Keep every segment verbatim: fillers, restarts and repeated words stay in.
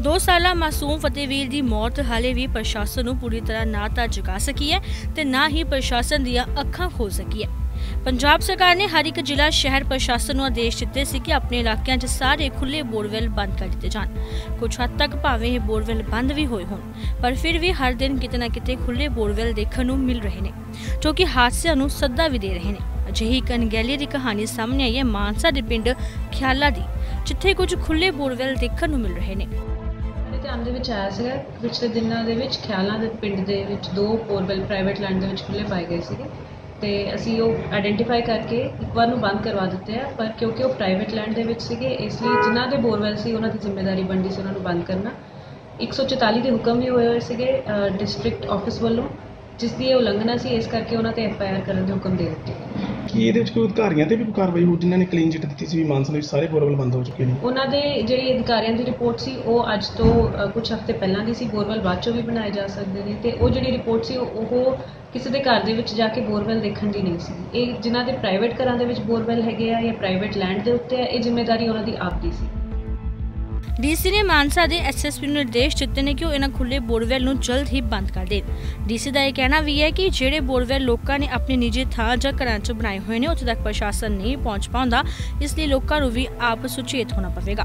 दो साला मासूम फतेहवीर की मौत हाले भी प्रशासन नूं पूरी तरह ना तां जगा सकी है ते ना ही प्रशासन दीआं अखां खोल सकी है। पंजाब सरकार ने हर एक जिला शहर प्रशासन नूं आदेश दिते सी कि अपने इलाकों च सारे खुले बोरवेल बंद कर दिते जाण। कुछ हद तक भावें ये बोरवेल बंद भी होए होण, पर फिर भी हर दिन किते ना किते खुले बोरवेल देखण नूं मिल रहे ने, जो कि हादसिਆਂ ਨੂੰ सद्दा भी दे रहे ने। अजिही एक अनगैली की कहानी सामने आई है मानसा के पिंड ख्याला दी, जिथे कुछ खुले बोरवेल देखण नूं मिल रहे ने। ਧਿਆਨ ਦੇ ਵਿੱਚ ਆਇਆ ਸੀਗਾ ਪਿਛਲੇ ਦਿਨਾਂ ਦੇ ਵਿੱਚ ਖਿਆਲਾਂ ਦੇ ਪਿੰਡ ਦੇ ਵਿੱਚ ਦੋ ਬੋਰਵੈਲ ਪ੍ਰਾਈਵੇਟ ਲੈਂਡ ਦੇ ਵਿੱਚ ਖੁੱਲੇ ਪਾਏ ਗਏ ਸੀਗੇ ਤੇ ਅਸੀਂ ਉਹ ਆਇਡੈਂਟੀਫਾਈ ਕਰਕੇ ਇੱਕ ਵਾਰ ਨੂੰ ਬੰਦ ਕਰਵਾ ਦਿੱਤੇ ਆ, ਪਰ ਕਿਉਂਕਿ ਉਹ ਪ੍ਰਾਈਵੇਟ ਲੈਂਡ ਦੇ ਵਿੱਚ ਸੀਗੇ ਇਸ ਲਈ ਜਿਨ੍ਹਾਂ ਦੇ ਬੋਰਵੈਲ ਸੀ ਉਹਨਾਂ ਦੀ ਜ਼ਿੰਮੇਵਾਰੀ ਬਣਦੀ ਸੀ ਉਹਨਾਂ ਨੂੰ ਬੰਦ ਕਰਨਾ। ਇੱਕ ਸੌ ਚੁਤਾਲੀ ਦੇ ਹੁਕਮ ਵੀ ਹੋਏ ਹੋਏ ਸੀਗੇ ਡਿਸਟ੍ਰਿਕਟ ਆਫਿਸ ਵੱਲੋਂ, ਜਿਸ ਦੀ ਇਹ ਉਲੰਘਣਾ ਸੀ, ਇਸ ਕਰਕੇ ਉਹਨਾਂ ਤੇ ਐਫ ਆਈ ਆਰ ਕਰਨ ਦੇ ਹੁਕਮ ਦੇ ਦਿੱਤੇ। ਕੀ ਇਹਦੇ ਵਿੱਚ ਕੋਈ ਅਧਿਕਾਰੀਆਂ ਤੇ ਵੀ ਕੋਈ ਕਾਰਵਾਈ ਹੋ ਜਿਨ੍ਹਾਂ ਨੇ ਕਲੀਨ ਚਿੱਟ ਦਿੱਤੀ ਸੀ ਵੀ ਮਾਨਸਾ ਵਿੱਚ ਸਾਰੇ ਬੋਰਵੈਲ ਬੰਦ ਹੋ ਚੁੱਕੇ ਨੇ? ਉਹਨਾਂ ਦੇ ਜਿਹੜੀ ਅਧਿਕਾਰੀਆਂ ਦੀ ਰਿਪੋਰਟ ਸੀ ਉਹ ਅੱਜ ਤੋਂ ਕੁਝ ਹਫ਼ਤੇ ਪਹਿਲਾਂ ਦੀ ਸੀ। ਬੋਰਵੈਲ ਬਾਅਦ ਚੋਂ ਵੀ ਬਣਾਏ ਜਾ ਸਕਦੇ ਨੇ ਤੇ ਉਹ ਜਿਹੜੀ ਰਿਪੋਰਟ ਸੀ ਉਹ ਕਿਸੇ ਦੇ ਘਰ ਦੇ ਵਿੱਚ ਜਾ ਕੇ ਬੋਰਵੈਲ ਦੇਖਣ ਦੀ ਨਹੀਂ ਸੀ। ਇਹ ਜਿਨ੍ਹਾਂ ਦੇ ਪ੍ਰਾਈਵੇਟ ਘਰਾਂ ਦੇ ਵਿੱਚ ਬੋਰਵੈਲ ਹੈਗੇ ਆ ਜਾਂ ਪ੍ਰਾਈਵੇਟ ਲੈਂਡ ਦੇ ਉੱਤੇ ਆ, ਇਹ ਜ਼ਿੰਮੇਵਾਰੀ ਉਹਨਾਂ ਦੀ ਆਪ ਦੀ ਸੀ। ਡੀਸੀ ने मानसा के एस एस पी ਨੂੰ निर्देश दिते ने कि वो इन्हां खुले बोरवेल ਨੂੰ जल्द ही बंद कर देण। डीसी का यह कहना भी है कि ਜਿਹੜੇ बोरवेल लोगों ने अपनी निजी ਥਾਂ ਜਾਂ ਘਰਾਂ 'ਚ ਬਣਾਏ ਹੋਏ ਨੇ ਉੱਥੇ तक प्रशासन नहीं पहुंच पाਉਂਦਾ, इसलिए लोगों ਨੂੰ भी आप सुचेत होना पवेगा।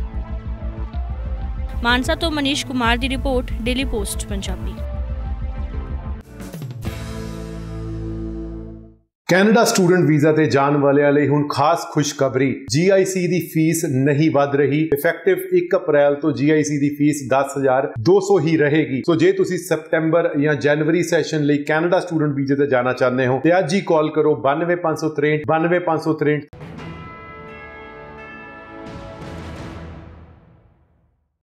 मानसा तो मनीष कुमार की report, daily post Punjabi. Canada student visa ਤੇ ਜਾਣ ਵਾਲਿਆਂ ਲਈ ਹੁਣ ਖਾਸ ਖੁਸ਼ਖਬਰੀ, ਜੀ ਆਈ ਸੀ ਦੀ ਫੀਸ ਨਹੀਂ ਵੱਧ ਰਹੀ। ਇਫੈਕਟਿਵ ਇੱਕ ਅਪ੍ਰੈਲ ਤੋਂ ਜੀ ਆਈ ਸੀ ਦੀ ਫੀਸ ਦਸ ਹਜ਼ਾਰ ਦੋ ਸੌ ਹੀ ਰਹੇਗੀ। ਸੋ ਜੇ ਤੁਸੀਂ ਸਤੰਬਰ ਜਾਂ ਜਨਵਰੀ ਸੈਸ਼ਨ ਲਈ ਕੈਨੇਡਾ ਸਟੂਡੈਂਟ ਵੀਜ਼ੇ ਤੇ ਜਾਣਾ ਚਾਹੁੰਦੇ ਹੋ ਤੇ ਅੱਜ ਹੀ ਕਾਲ ਕਰੋ ਬਾਨਵੇਂ ਪੰਜ ਸੌ ਤਰੇਹਠ ਬਾਨਵੇਂ ਪੰਜ ਸੌ ਤਰੇਹਠ।